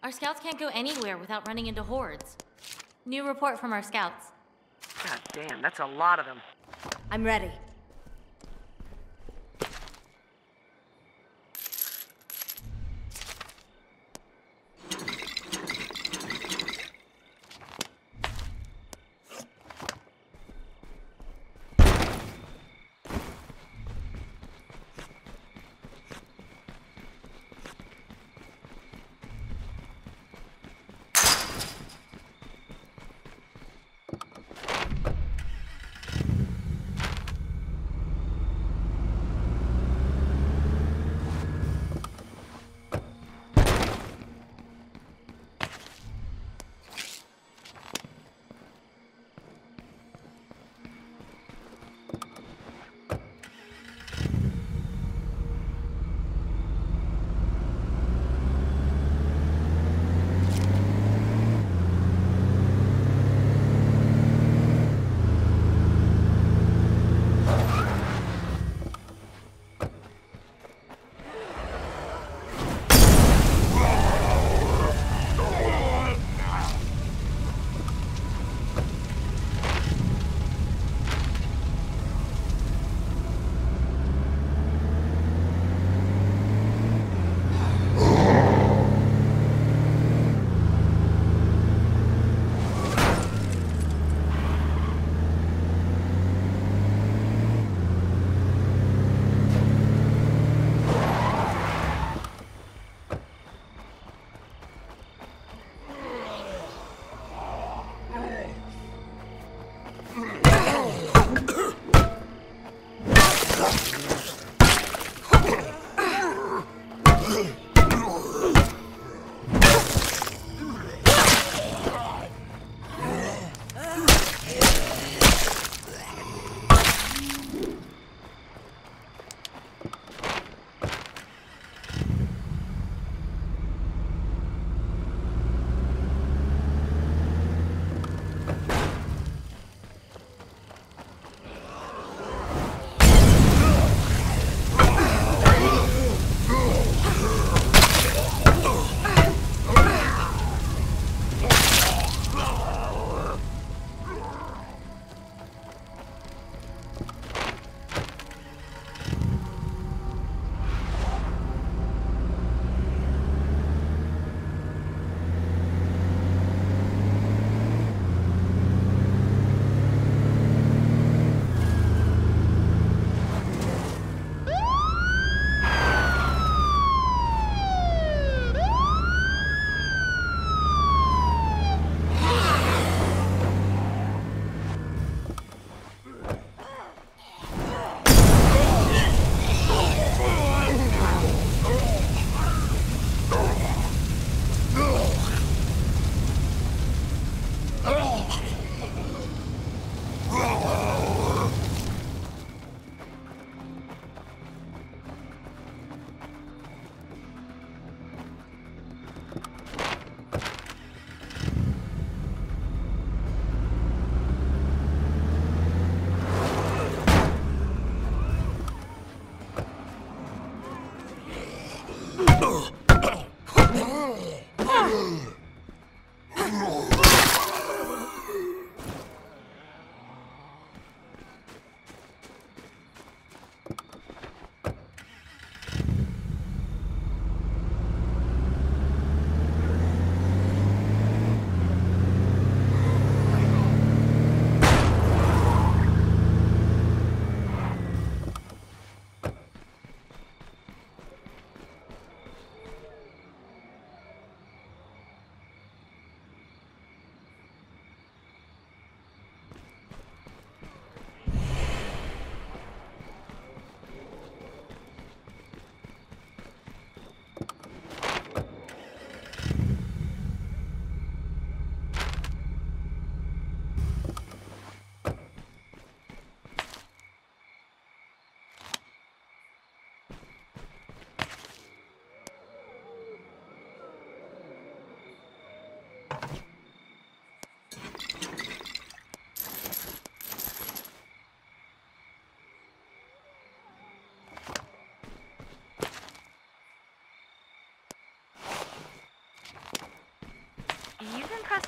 Our scouts can't go anywhere without running into hordes. New report from our scouts. God damn, that's a lot of them. I'm ready.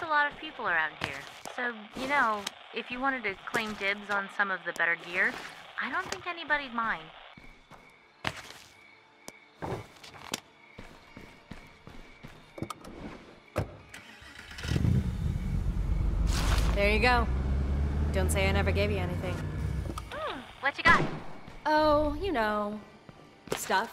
lot of people around here. So, if you wanted to claim dibs on some of the better gear, I don't think anybody'd mind. There you go. Don't say I never gave you anything. What you got? Oh, stuff.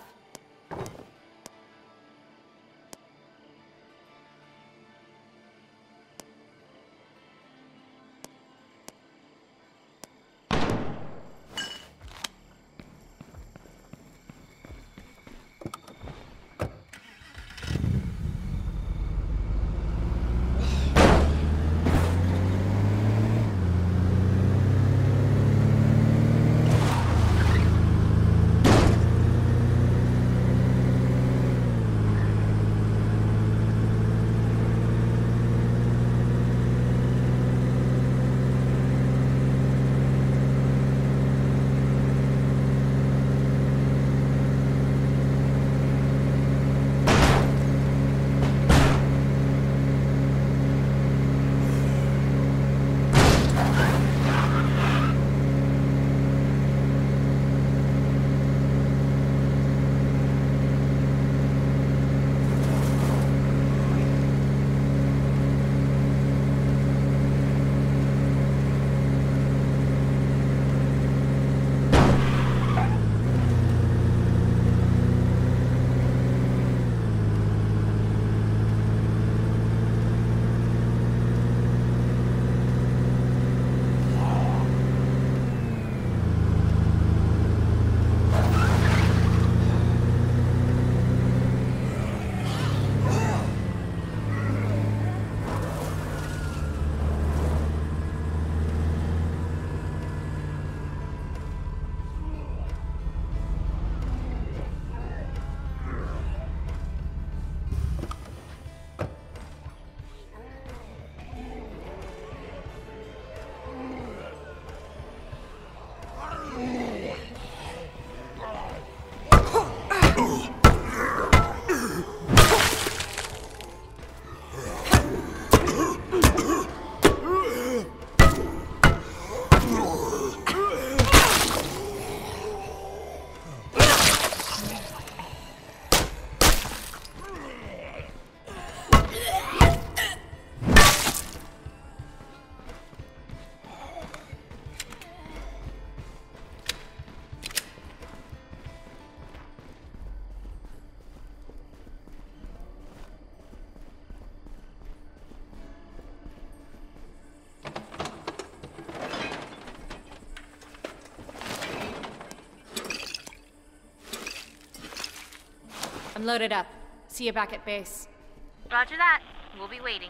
I'm loaded up. See you back at base. Roger that. We'll be waiting.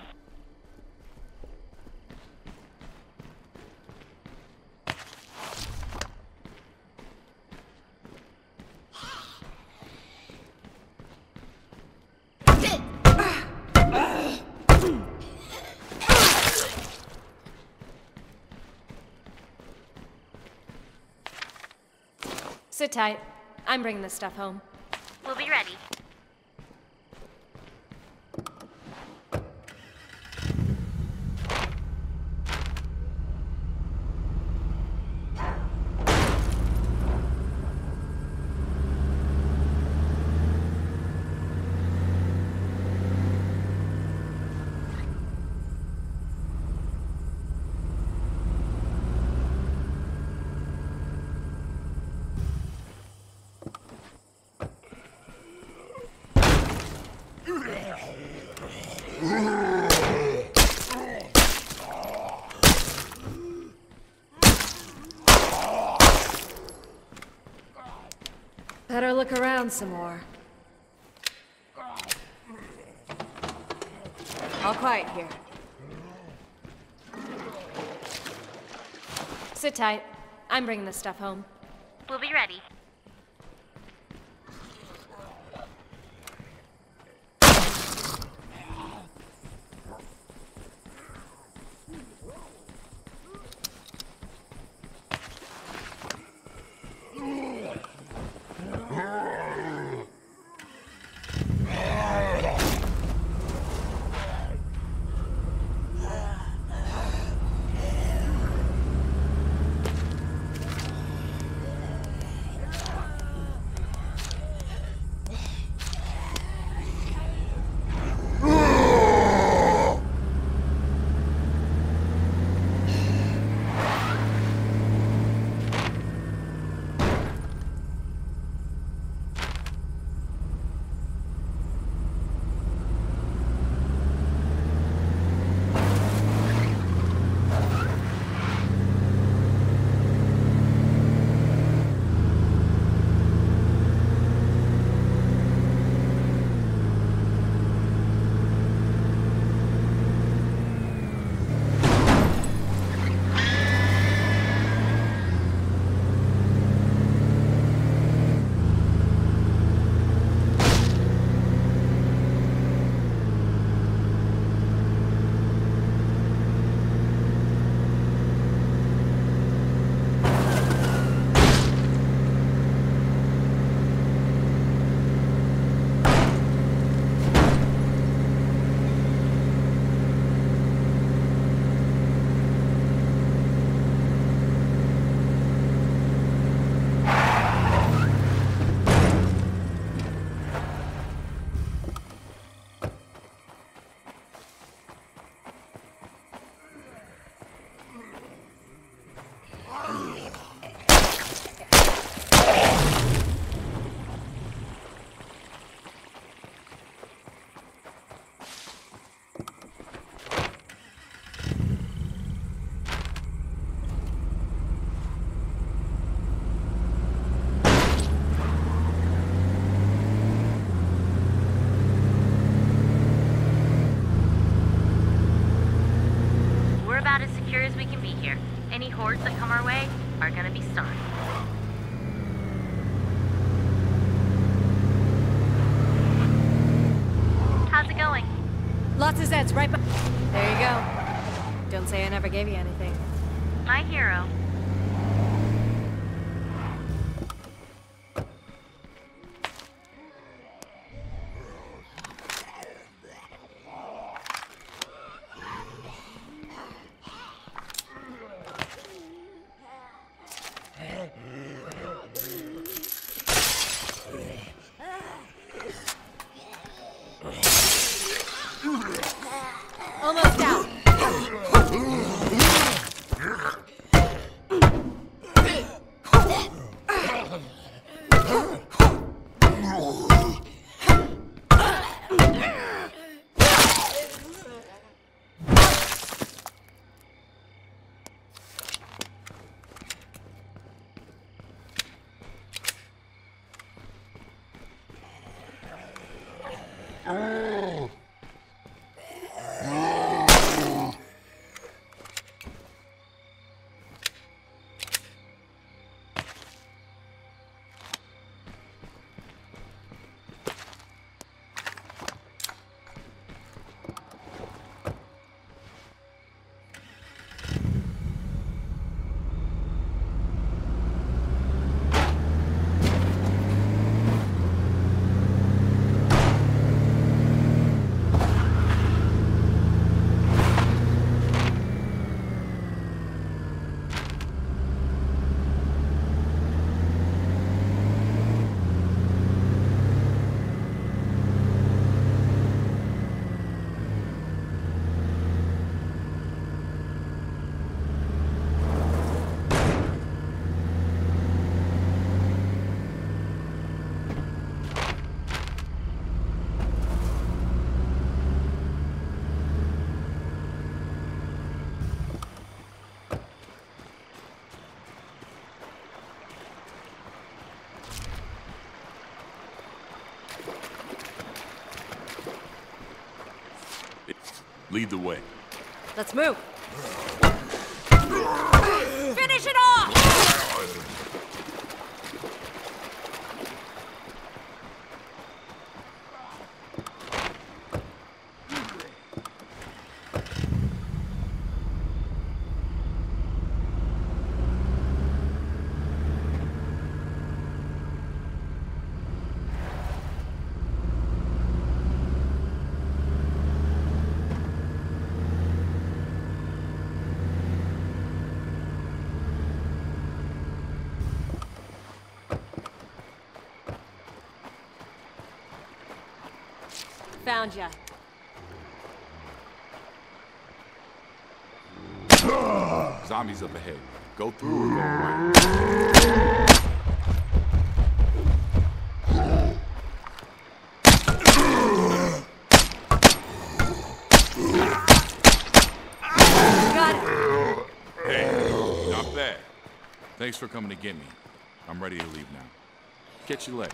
Sit tight. I'm bringing this stuff home. We'll be ready. Better look around some more. All quiet here. Sit tight. I'm bringing this stuff home. We'll be ready. It's right by. There you go. Don't say I never gave you anything. My hero. Almost out. Lead the way. Let's move. Finish it off! Found ya. Zombies up ahead. Go through or go right. Got it. Hey, not bad. Thanks for coming to get me. I'm ready to leave now. Catch you later.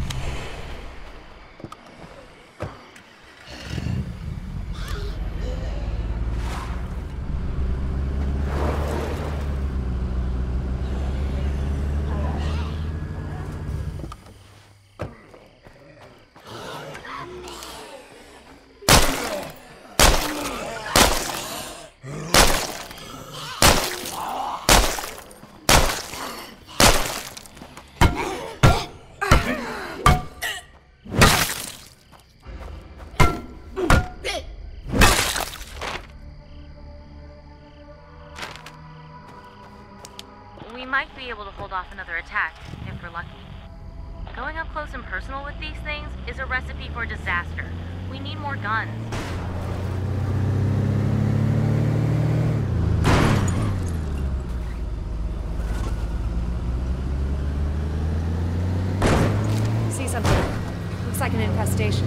We might be able to hold off another attack, if we're lucky. Going up close and personal with these things is a recipe for disaster. We need more guns. See something. Looks like an infestation.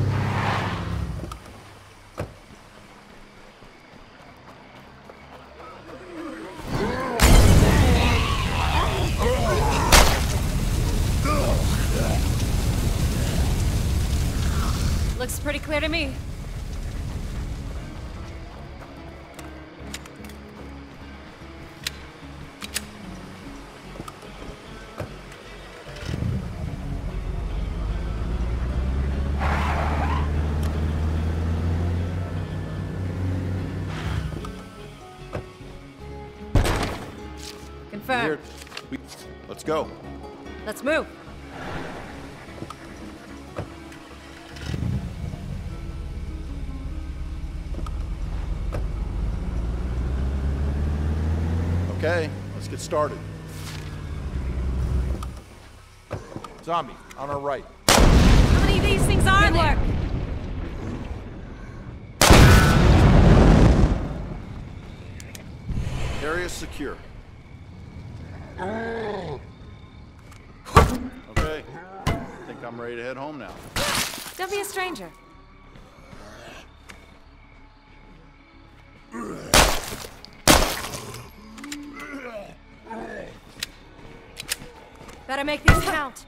Looks pretty clear to me. Confirm. Here. Let's go. Let's move. Okay, let's get started. Zombie, on our right. How many of these things are there? Area secure. Okay, think I'm ready to head home now. Don't be a stranger. Better make these count.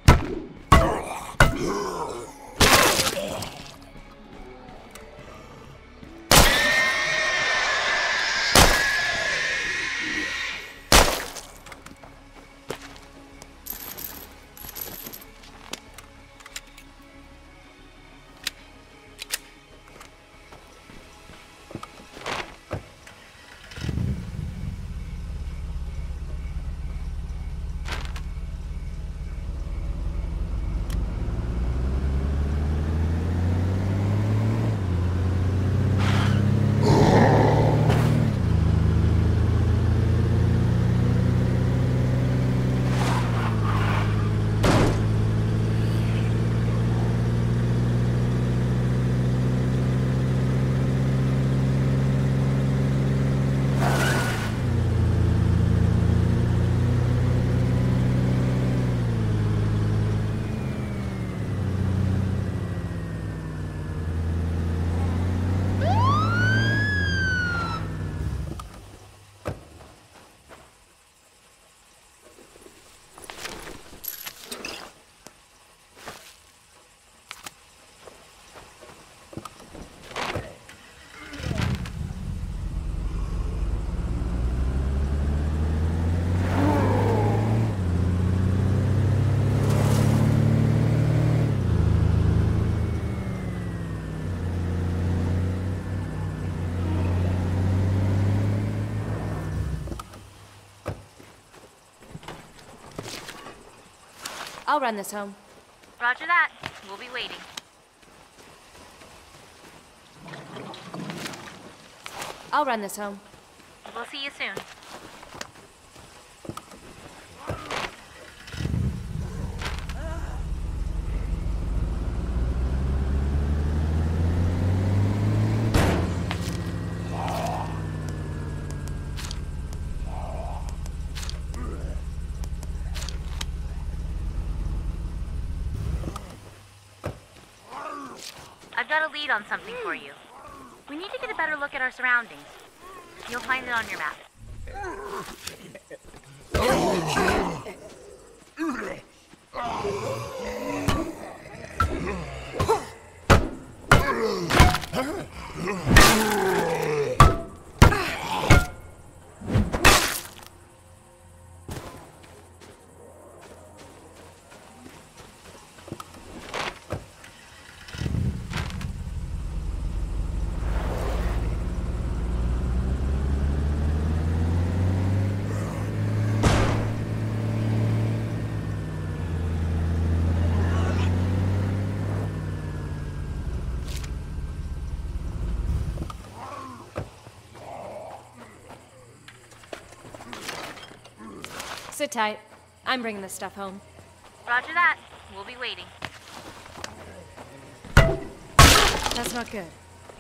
I'll run this home. Roger that. We'll be waiting. I'll run this home. We'll see you soon. I've got a lead on something for you. We need to get a better look at our surroundings. You'll find it on your map. Sit tight. I'm bringing this stuff home. Roger that. We'll be waiting. That's not good.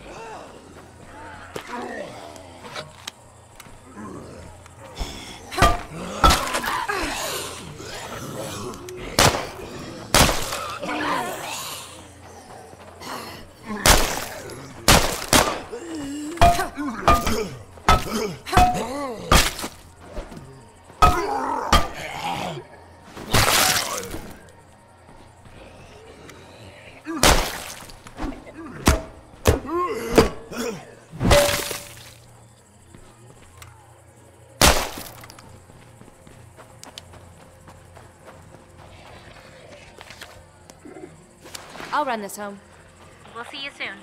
I'll run this home. We'll see you soon.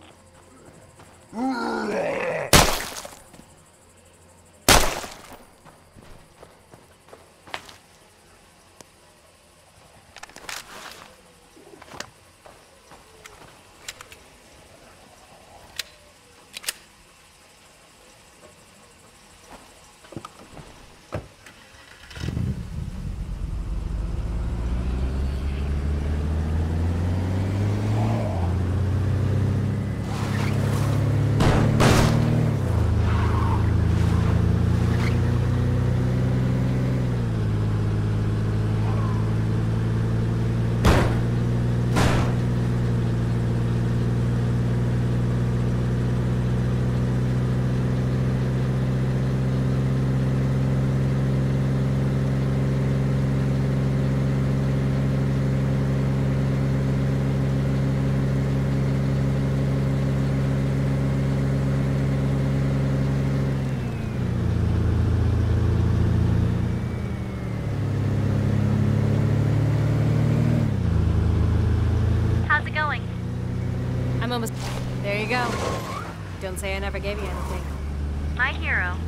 almost... There you go. Don't say I never gave you anything. My hero.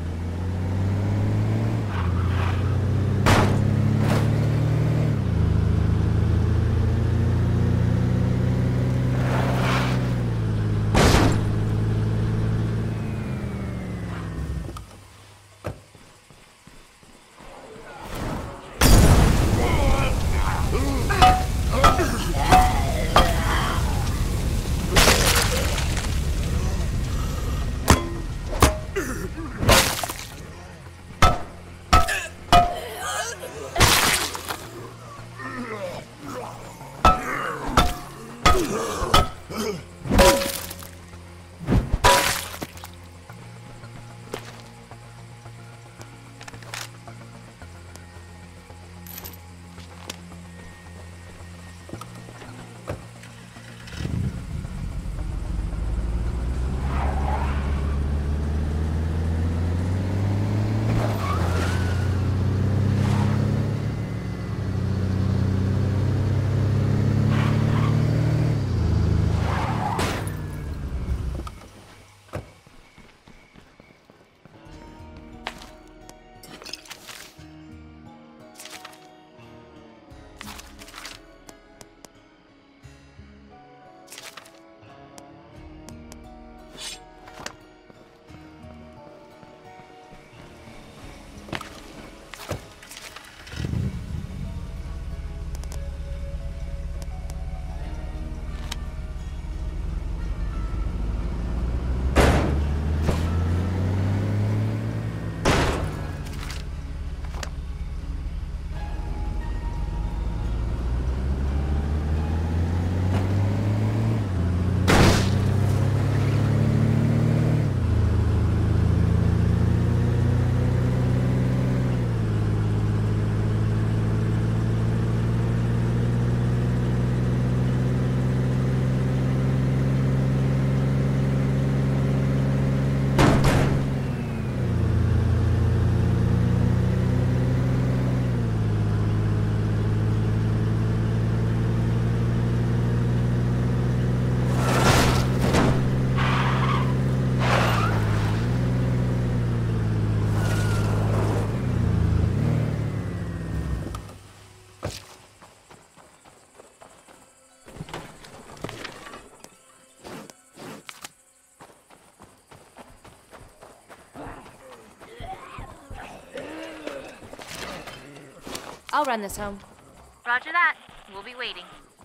I'll run this home. Roger that. We'll be waiting.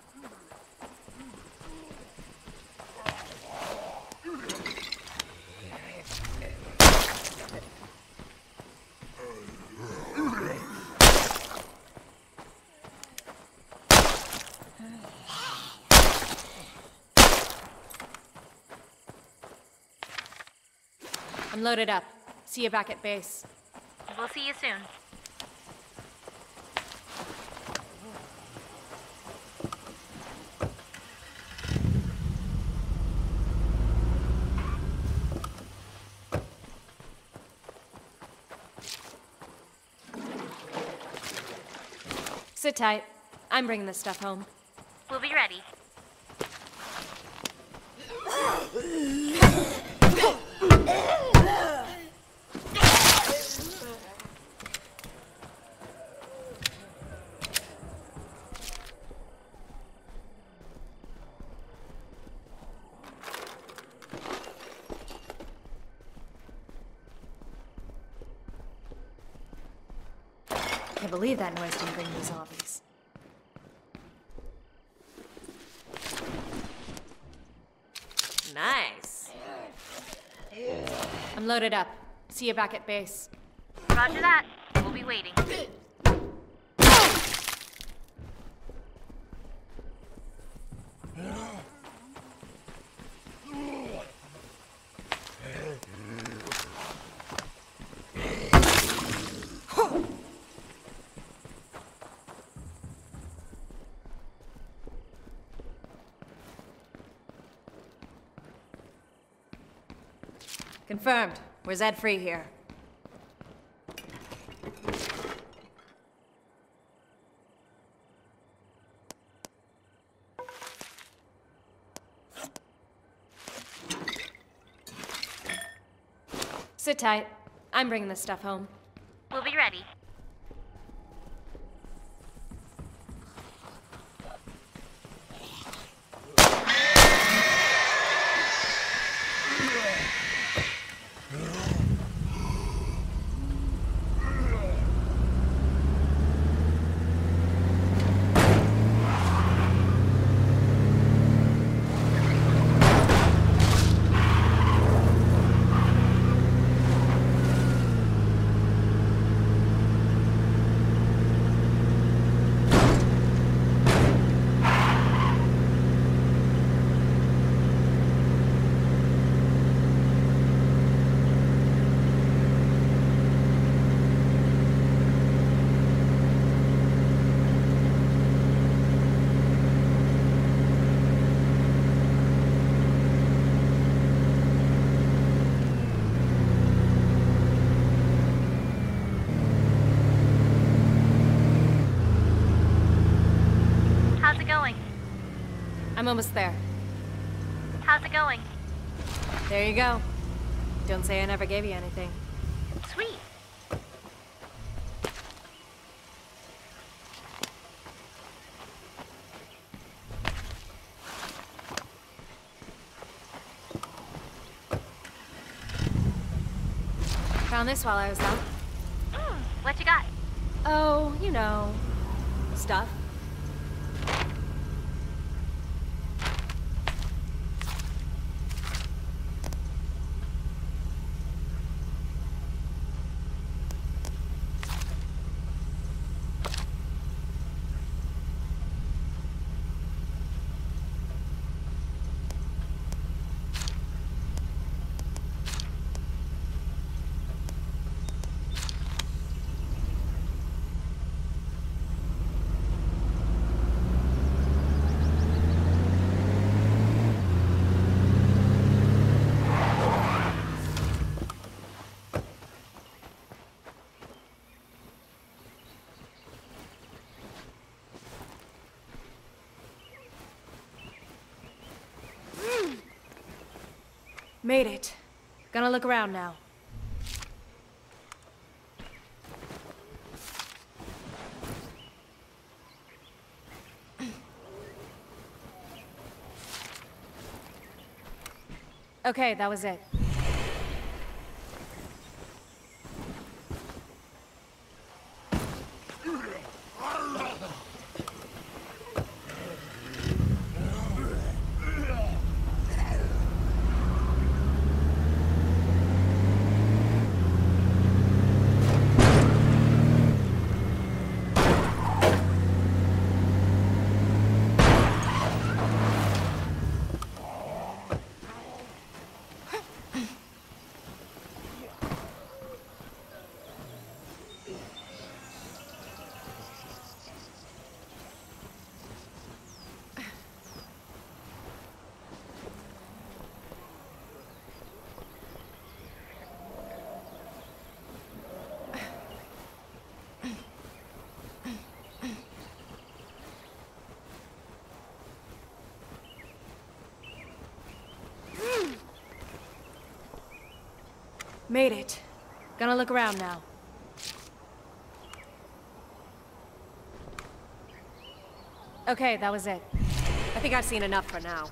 I'm loaded up. See you back at base. We'll see you soon. Sit tight. I'm bringing this stuff home. We'll be ready. Can't believe that noise didn't bring me zombies. Nice. I'm loaded up. See you back at base. Roger that. We'll be waiting. Confirmed. We're Zed free here. Sit tight. I'm bringing this stuff home. We'll be ready. How's it going? I'm almost there. How's it going? There you go. Don't say I never gave you anything. Sweet. Found this while I was out. What you got? Oh, you know, stuff. Made it. Gonna look around now. Okay, that was it. Made it. Gonna look around now. Okay, that was it. I think I've seen enough for now.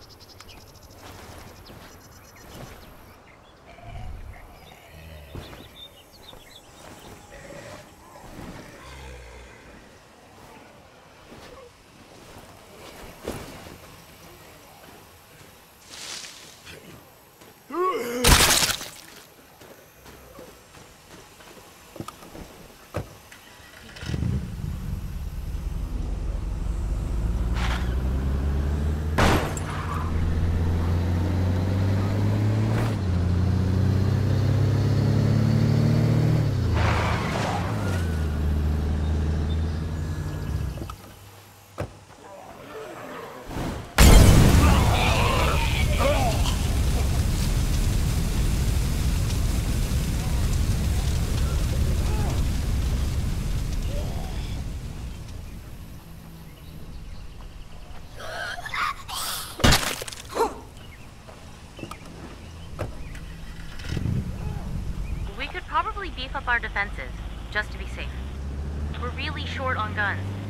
beef up our defenses, just to be safe. We're really short on guns,